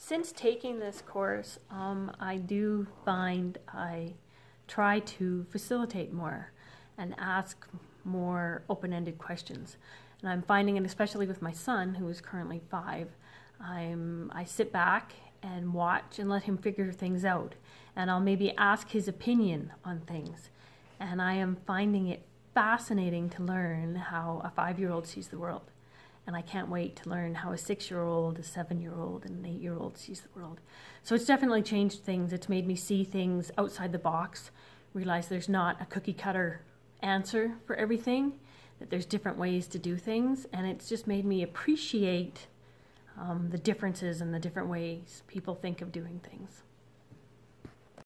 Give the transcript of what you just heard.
Since taking this course, I do find I try to facilitate more and ask more open-ended questions. And I'm finding it, especially with my son, who is currently 5, I sit back and watch and let him figure things out. And I'll maybe ask his opinion on things. And I am finding it fascinating to learn how a 5-year-old sees the world. And I can't wait to learn how a 6-year-old, a 7-year-old, and an 8-year-old sees the world. So it's definitely changed things. It's made me see things outside the box, realize there's not a cookie cutter answer for everything, that there's different ways to do things, and it's just made me appreciate the differences and the different ways people think of doing things.